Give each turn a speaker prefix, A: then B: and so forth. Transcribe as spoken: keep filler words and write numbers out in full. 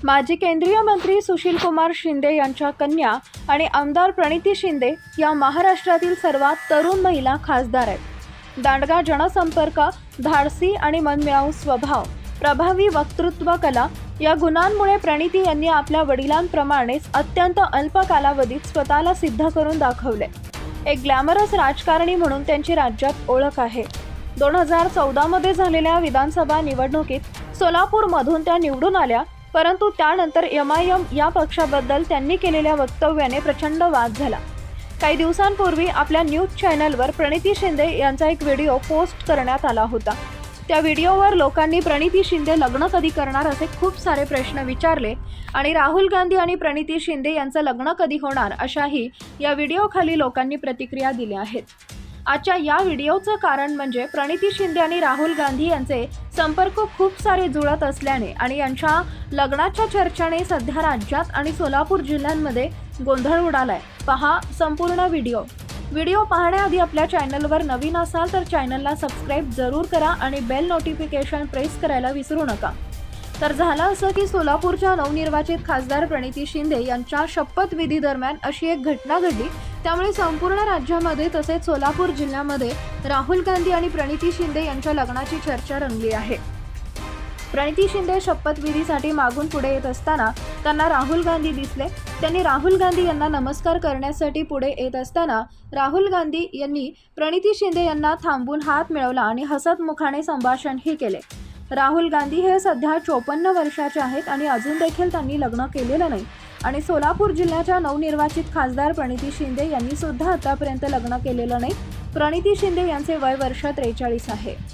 A: माजी केंद्रीय मंत्री सुशीलकुमार शिंदे यांच्या कन्या आणि आमदार प्रणिती शिंदे या महाराष्ट्रातील सर्वात तरुण महिला खासदार आहेत। दांडगा जनसंपर्क, धाडसी आणि मनमिळावू स्वभाव, प्रभावी वक्तृत्व कला या गुणांमुळे प्रणिती यांनी आपल्या वडिलांप्रमाणेच अत्यंत अल्प कालावधीत स्वतःला सिद्ध करून दाखवले। एक ग्लॅमरस राजकारणी म्हणून त्यांची राज्यात ओळख आहे। दोन हजार चौदा मध्ये झालेल्या विधानसभा निवडणुकीत सोलापूरमधून त्या निवडून आल्या, परंतु त्यानंतर एम आय एम या पक्षाबद्दल त्यांनी केलेल्या वक्तव्याने प्रचंड वाद झाला। काही दिवसांपूर्वी आपल्या न्यूज चॅनलवर प्रणिती शिंदे यांचा एक व्हिडिओ पोस्ट करण्यात आला होता। त्या व्हिडिओवर लोकांनी प्रणिती शिंदे लग्न कधी करणार असे खूप सारे प्रश्न विचारले आणि राहुल गांधी आणि प्रणिती शिंदे यांचं लग्न कधी होणार अशाही या व्हिडिओखाली लोकांनी प्रतिक्रिया दिल्या आहेत। आजच्या या व्हिडिओचं कारण म्हणजे प्रणिती शिंदे आणि राहुल गांधी यांचे संपर्क खूप सारे जुळत असल्याने आणि यांच्या लग्नाच्या चर्चेने सध्या राज्यात आणि सोलापूर जिल्ह्यांमध्ये गोंधळ उडालाय। पहा संपूर्ण व्हिडिओ। व्हिडिओ पाहण्याआधी आपल्या चॅनलवर नवीन असाल तर चॅनलला सबस्क्राईब जरूर करा आणि बेल नोटिफिकेशन प्रेस करायला विसरू नका। तर झालं असं की सोलापूरच्या नवनिर्वाचित खासदार प्रणिती शिंदे यांच्या शपथविधी दरम्यान अशी एक घटना घडली, त्यामुळे संपूर्ण राज्यामध्ये तसेच सोलापूर जिल्ह्यामध्ये राहुल गांधी आणि प्रणिती शिंदे यांच्या लग्नाची चर्चा रंगली आहे। प्रणिती शिंदे शपथविधीसाठी मागून पुढे येत असताना त्यांना राहुल गांधी दिसले। त्यांनी राहुल गांधी यांना नमस्कार करण्यासाठी पुढे येत असताना राहुल गांधी यांनी प्रणिती शिंदे यांना थांबून हात मिळवला आणि हसत मुखाने संभाषणही केले। राहुल गांधी हे सध्या चोपन्न वर्षाचे आहेत आणि अजून देखील त्यांनी लग्न केलेलं नाही आणि सोलापूर जिल्ह्याच्या नवनिर्वाचित खासदार प्रणिती शिंदे यांनी सुद्धा आतापर्यंत लग्न केलेलं नाही। प्रणिती शिंदे यांचे वय वर्ष त्रेचाळीस आहे।